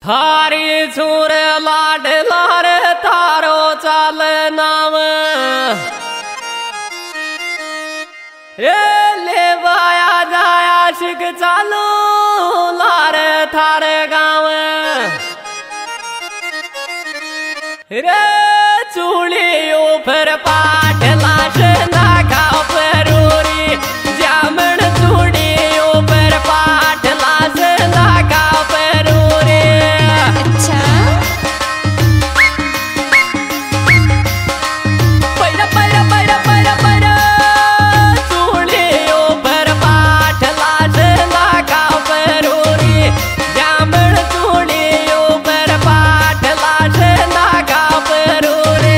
थारी छूर लाड लार थारो चाल नाम रे ले बाया जाया शिक चालू लार थारे गाँव रे चूड़ी ऊपर पाठ लाश ना खाओ परूरी जामन चूड़ी ऊपर पाठ लाश ना खाओ परूरी। अच्छा पैरा पैरा पैरा पैरा पैरा चूड़ी ऊपर पाठ लाश ना खाओ परूरी जामन चूड़ी ऊपर पाठ लाश ना खाओ परूरी।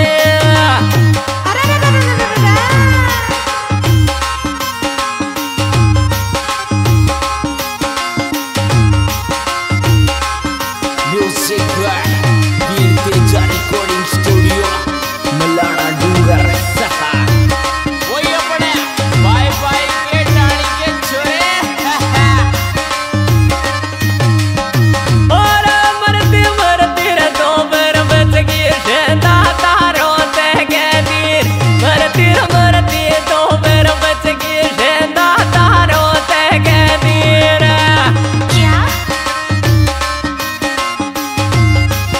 Music by Virteja Recording Studio Melana Dungar वही अपने बाय बाय के डाली के छोरे और मरती मरती रे दो बार बच गई शेंदा तारों ते के तीर मरती मरती दो बार बच गई शेंदा तारों ते के तीर। क्या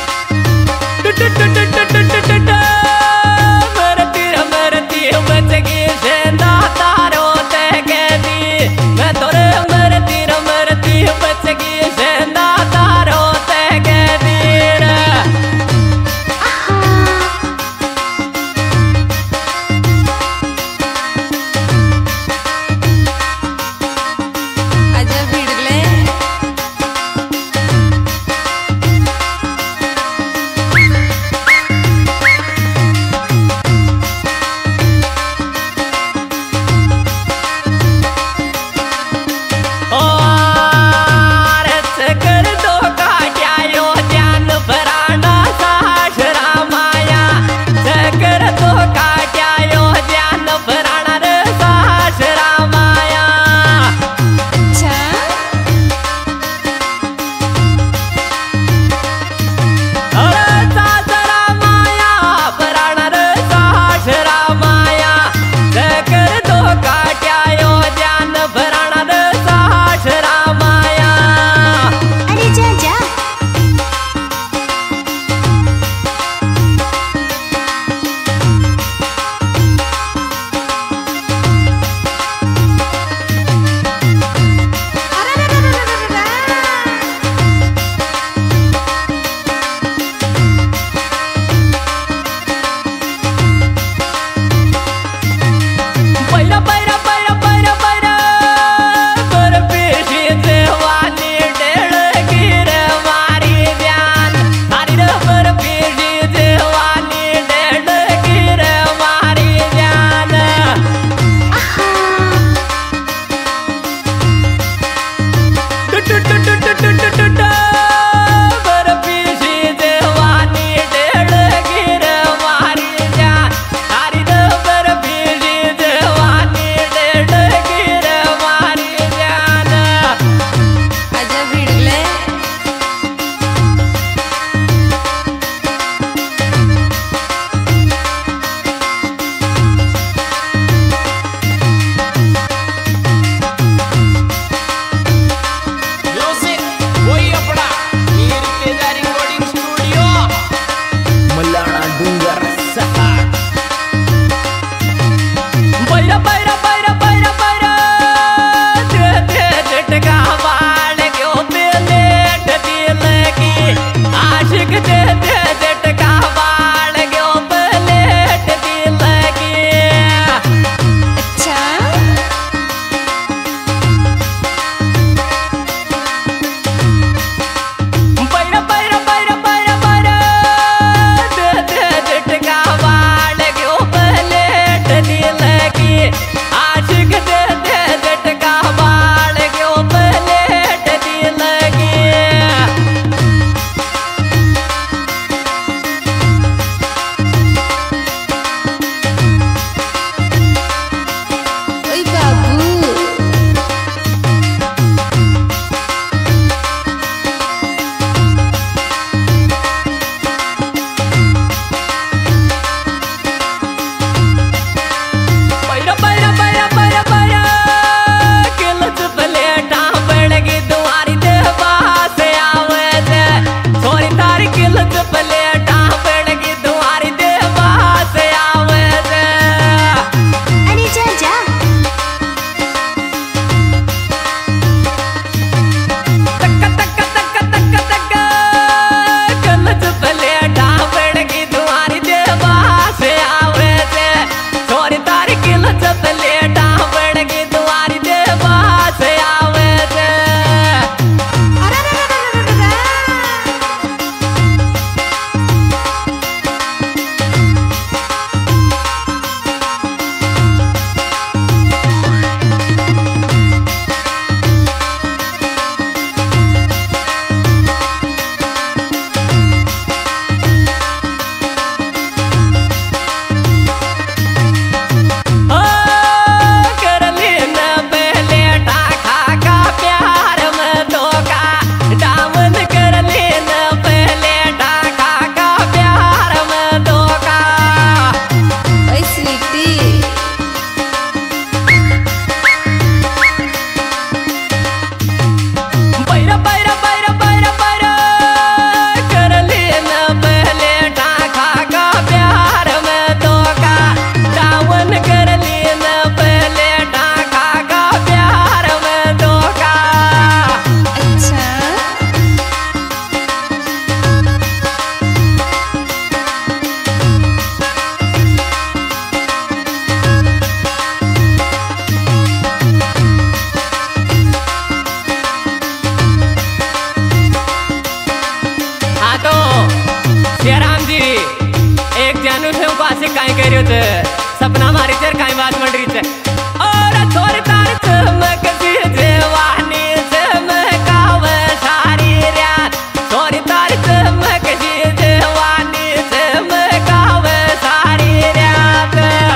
शेराम जी एक जानू थे पासे काई कर रहे थे सपना मारी चर काई बात मंड रही थे और थोड़ी तार चमक सी जवानी चमकावे सारी रात थोड़ी तार चमक सी जवानी चमकावे सारी रात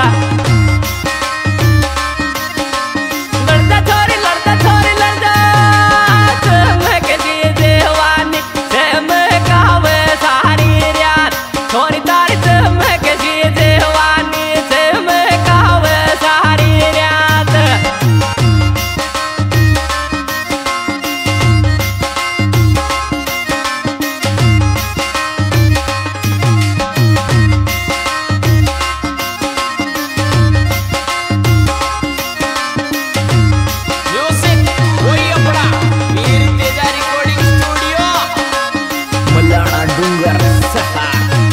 लड़दा छोरी लड़दा चमक सी जवानी चमकावे सारी रात थोड़ी तार चमक सी जवानी चमकावे सारी रात म्यूजिक वही अपना वीर तेजा रिकॉर्डिंग स्टूडियो मलाना डूंगर सहा।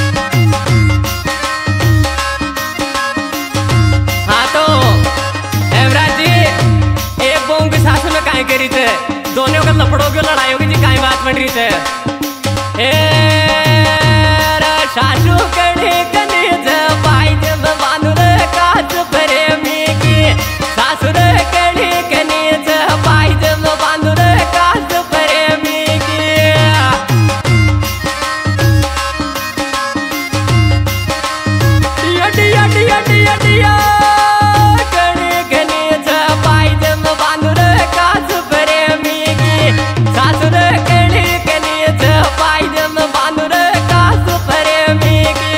हाँ तो हेमराज जी एक बहू की सासू में काहे करी थे दोनों का लफड़ों की लड़ाइयों की जी काहे बात बन रही थे ए रे सासू कड़ी कनी जबाई जब बांधु रे काच प्रेमी की सासू रे कड़ी कनी जबाई जब बांधु रे काच प्रेमी की डिया डिया डिया डिया कणी कनी जबाई जब बांधु रे काच प्रेमी की सासु रे कणी कनी जबाई जब बांधु रे काच प्रेमी की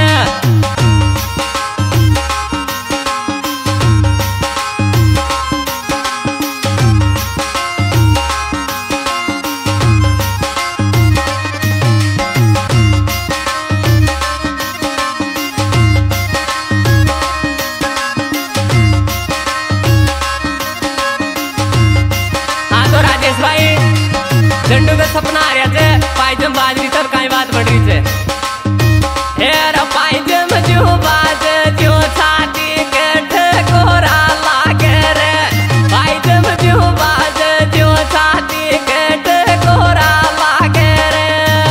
हाँ तो राजेश भाई झंडू का सपना आ रहा थे पायजम बाजरी तब काई बात बढ़ रही थे हेरा पायजम जो बाज जो छाती के ठकोरा लागे रे पायजम जो बाज जो छाती के ठकोरा लागे रे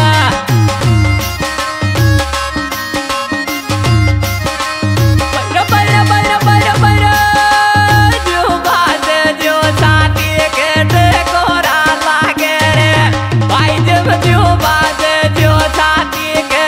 बरा बरा बरा बरा जो बाज जो छाती के ठकोरा लागे रे पायजम जो बाज जो छाती के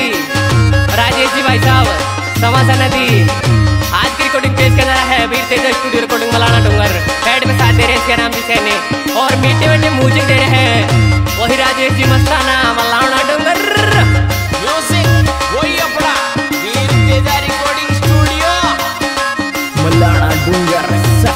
जी, राजेश जी भाई साहब, समासा नदी। आज की रिकॉर्डिंग पेश कर रहा है Veer Teja studio recording Malana Dungar. Head में साथ दे रहे हैं इसके नाम जी सैने और मीठे मीठे म्यूजिक दे रहे हैं वही राजेश जी मस्ताना मलाना डूंगर। म्यूजिक वही अपना वीर तेजा रिकॉर्डिंग स्टूडियो मलाना डूंगर।